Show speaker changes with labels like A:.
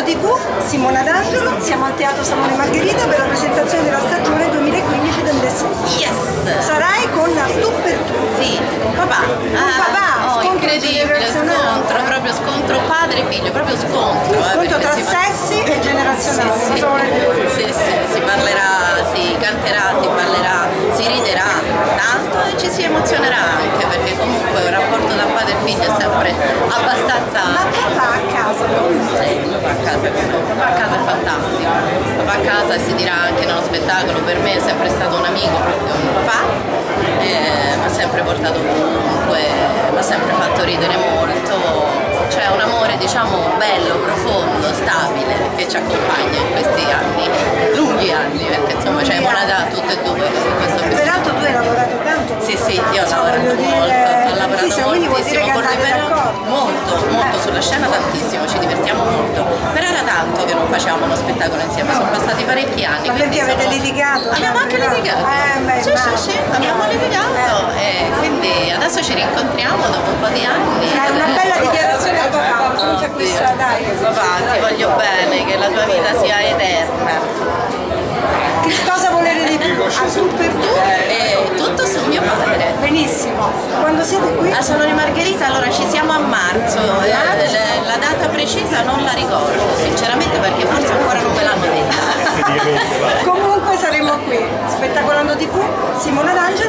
A: TV, Simona D'Angelo, siamo al Teatro Salone Margherita per la presentazione della stagione 2015-2016.
B: Yes!
A: Sarai con Tu per Tu.
B: Sì, con papà.
A: Con papà,
B: oh, incredibile, scontro, proprio scontro padre-figlio, proprio scontro.
A: Scontro tra sessi e generazionali.
B: Sì, si parlerà, si canterà, si ballerà, si riderà tanto e ci si emozionerà anche, perché comunque un rapporto da padre e figlio è sempre abbastanza...
A: Ma papà a casa?
B: Sì, papà a casa è fantastico. Papà a casa, e si dirà anche nello spettacolo, per me è sempre stato un amico, proprio un papà, mi ha sempre portato comunque, mi ha sempre fatto ridere molto. C'è un amore, diciamo, bello, profondo, stabile, che ci accompagna in questi anni, lunghi anni, perché insomma c'è una da tutte e due.
A: Peraltro tu hai lavorato tanto.
B: Sì, io ho lavorato molto, ho lavorato moltissimo con lui, molto sulla scena, tantissimo, ci divertiamo molto. Però era tanto che non facevamo uno spettacolo insieme, sono passati parecchi anni.
A: Ma perché avete litigato?
B: Abbiamo anche litigato. Sì, abbiamo litigato e quindi adesso ci rincontriamo dopo un po' di anni.
A: È una bella dichiarazione a papà. Dai.
B: Papà, ti voglio bene, che la tua vita sia eterna.
A: Che cosa volere di più? A Tu per Tu?
B: Tutto su mio padre.
A: Benissimo. Quando siete qui?
B: A Salone Margherita, allora ci siamo a marzo. La data precisa non la ricordo, sinceramente, perché forse ancora non me l'hanno detta.
A: Comunque saremo qui, Spettacolando TV, Simona D'Angelo.